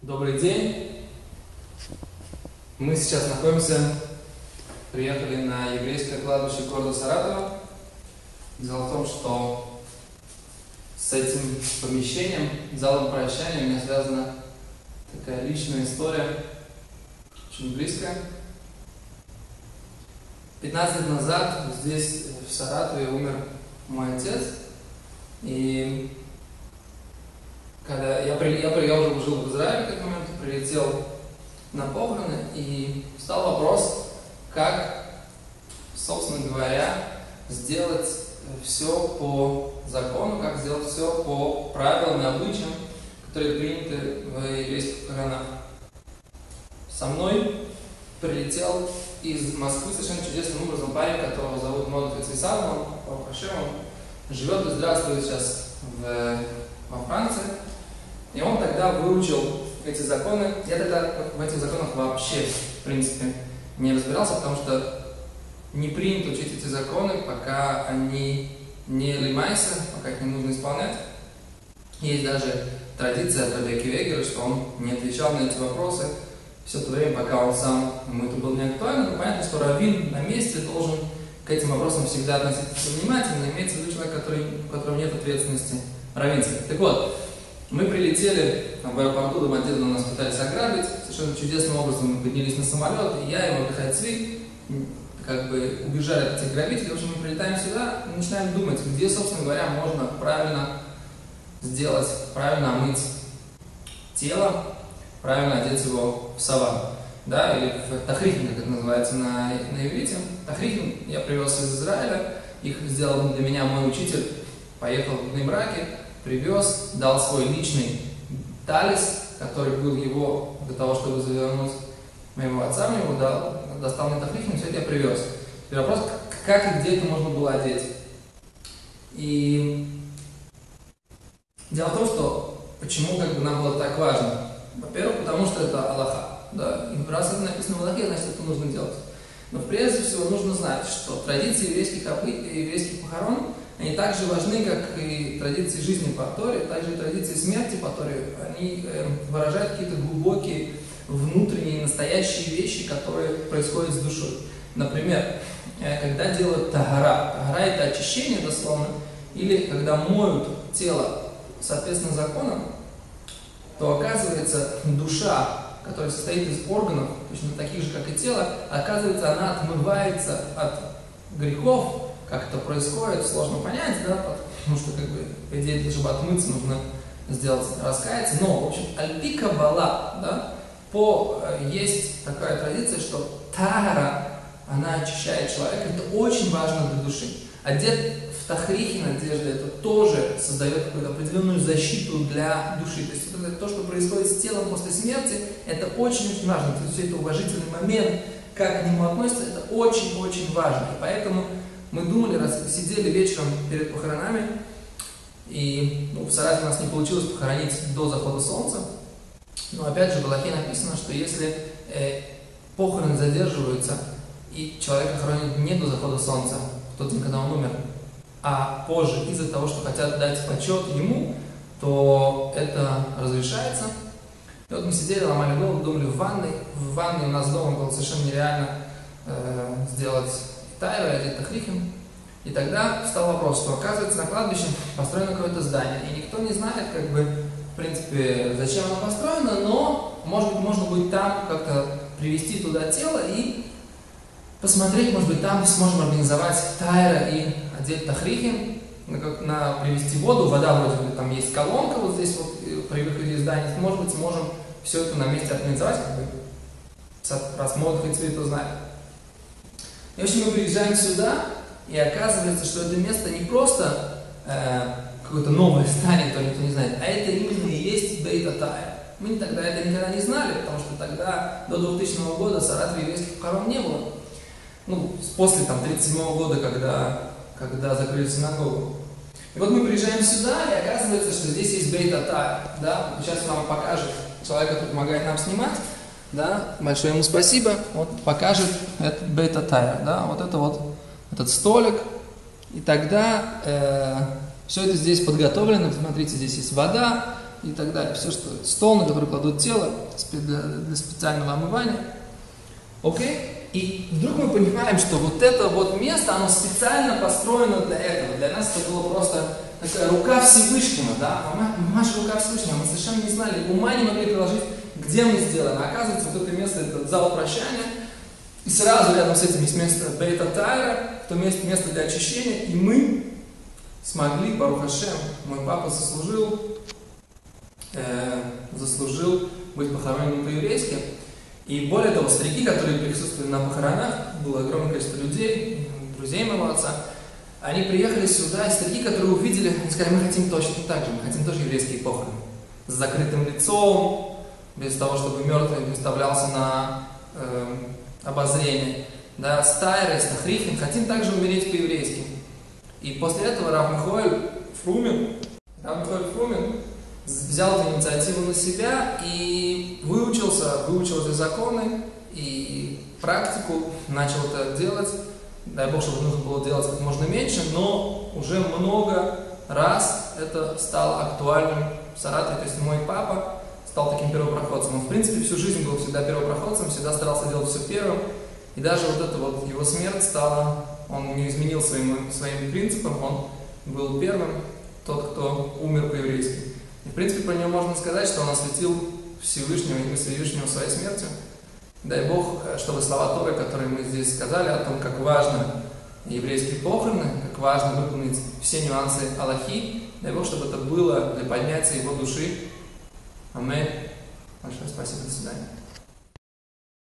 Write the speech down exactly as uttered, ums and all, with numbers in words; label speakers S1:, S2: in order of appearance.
S1: Добрый день. Мы сейчас находимся, приехали на еврейское кладбище города Саратова. Дело в том, что с этим помещением, залом прощания, у меня связана такая личная история, очень близкая. пятнадцать лет назад здесь, в Саратове, умер мой отец. И когда я, при, я, при, я уже жил в Израиле к этому моменту, прилетел на похороны, и встал вопрос, как, собственно говоря, сделать все по закону, как сделать все по правилам и обычаям, которые приняты в еврейских похоронах. Со мной прилетел из Москвы совершенно чудесным образом парень, которого зовут Модеф Цвисан, он по Пашему, живет и здравствует сейчас в, во Франции. И он тогда выучил эти законы. Я тогда в этих законах вообще, в принципе, не разбирался, потому что не принято учить эти законы, пока они не лимайся, пока их не нужно исполнять. Есть даже традиция от Раби Акива Эйгера, что он не отвечал на эти вопросы все то время, пока он сам, ему это было не актуально. Но понятно, что раввин на месте должен к этим вопросам всегда относиться внимательно, имеется в виду человек, который, у которого нет ответственности раввинской. Так вот, мы прилетели там, в аэропорту Домодедово, нас пытались ограбить, совершенно чудесным образом мы поднялись на самолет, и я, и Мордехай Цви, как бы убежали от этих грабителей. В общем, мы прилетаем сюда и начинаем думать, где, собственно говоря, можно правильно сделать, правильно омыть тело, правильно одеть его в саван, да, или в тахрихин, как это называется на, на иврите. Тахрихин я привез из Израиля, их сделал для меня мой учитель, поехал в Бней-Браке, привез, дал свой личный талис, который был его для того, чтобы завернуть моего отца, мне его дал, достал на тахрихин, все это я привез. Теперь вопрос, как и где это можно было одеть. И дело в том, что почему как бы нам было так важно. Во-первых, потому что это Аллаха. Да? И раз это написано в Аллахе, значит, это нужно делать. Но прежде всего нужно знать, что традиции еврейских, еврейских похорон, они так же важны, как и традиции жизни по Торе, также и традиции смерти по Торе. Они э, выражают какие-то глубокие, внутренние, настоящие вещи, которые происходят с душой. Например, э, когда делают тагара. Тагара – это очищение дословно, или когда моют тело соответственно законам, то оказывается душа, которая состоит из органов, точно таких же, как и тело, оказывается, она отмывается от грехов. Как это происходит, сложно понять, да, потому что, как бы, по идее, чтобы отмыться, нужно сделать, раскаяться. Но, в общем, аль-пи каббала, да, по, есть такая традиция, что тагара, она очищает человека, это очень важно для души. Одет в тахрихин одежды, это тоже создает какую-то определенную защиту для души. То есть это то, что происходит с телом после смерти, это очень-очень важно. То есть это уважительный момент, как к нему относятся, это очень-очень важно. И поэтому мы думали, раз сидели вечером перед похоронами, и ну, в Саратове у нас не получилось похоронить до захода солнца, но опять же в Аллахе написано, что если э, похороны задерживаются, и человека хоронят не до захода солнца, в тот день, когда он умер, а позже из-за того, что хотят дать почет ему, то это разрешается. И вот мы сидели, ломали голову, думали в ванной. В ванной у нас дома было совершенно нереально э, сделать тайру, одеть тахрихин. И тогда встал вопрос, что оказывается на кладбище построено какое-то здание. И никто не знает, как бы, в принципе, зачем оно построено, но, может быть, можно будет там как-то привести туда тело и посмотреть, может быть, там сможем организовать тайра и одеть тахрихин, на, на привести воду. Вода вроде бы там есть колонка вот здесь вот при выходе из здания. Может быть, сможем все это на месте организовать, как бы, раз Модеф и Цви это знают. И, в общем, мы приезжаем сюда, и оказывается, что это место не просто э, какое-то новое здание, то никто не знает, а это именно и есть Бейт ха-Тайра. Мы тогда это никогда не знали, потому что тогда, до двухтысячного года, в Саратове еврейских похорон не было. Ну, после там тридцать седьмого года, когда, когда закрыли синагогу. И вот мы приезжаем сюда, и оказывается, что здесь есть Бейт ха-Тайра. Да? Сейчас вам покажет человек, который помогает нам снимать. Да? Большое ему спасибо. Вот покажет этот Бейт ха-Тайра. Да? Вот это вот этот столик. И тогда э, все это здесь подготовлено. Смотрите, здесь есть вода, и так далее. Все, что стол, на который кладут тело для, для специального омывания. Окей? И вдруг мы понимаем, что вот это вот место, оно специально построено для этого. Для нас это было просто такая рука Всевышнего, да? Маша рука Всевышнего, мы совершенно не знали, ума не могли приложить, где мы сделаем. А оказывается, вот это место, это зал прощания. И сразу рядом с этим есть место Бейта Тайра, то место, место для очищения. И мы смогли, Барух Ашем, мой папа заслужил, э, заслужил быть похороненным по-еврейски. И более того, старики, которые присутствовали на похоронах, было огромное количество людей, друзей моего отца, они приехали сюда, и старики, которые увидели, они сказали, мы хотим точно так же, мы хотим тоже еврейские похороны. С закрытым лицом, без того, чтобы мертвый выставлялся на э, обозрение. Да, с тайрой, с тахрифом, хотим также умереть по-еврейски. И после этого Рав Михаэль Фрумин, Рав Михаэль Фрумин взял эту инициативу на себя и выучился, выучил эти законы и практику, начал это делать. Дай Бог, чтобы нужно было делать как можно меньше, но уже много раз это стало актуальным в Саратове. То есть мой папа стал таким первопроходцем. Он, в принципе, всю жизнь был всегда первопроходцем, всегда старался делать все первым. И даже вот эта вот его смерть стала, он не изменил своим, своим принципам, он был первым, тот, кто умер по-еврейски. И, в принципе, про него можно сказать, что он осветил Всевышнего, имя Всевышнего своей смертью. Дай Бог, чтобы слова Торы, которые мы здесь сказали, о том, как важно еврейские похороны, как важно выполнить все нюансы Аллахи, дай Бог, чтобы это было для поднятия его души. Аминь. Большое спасибо, до свидания.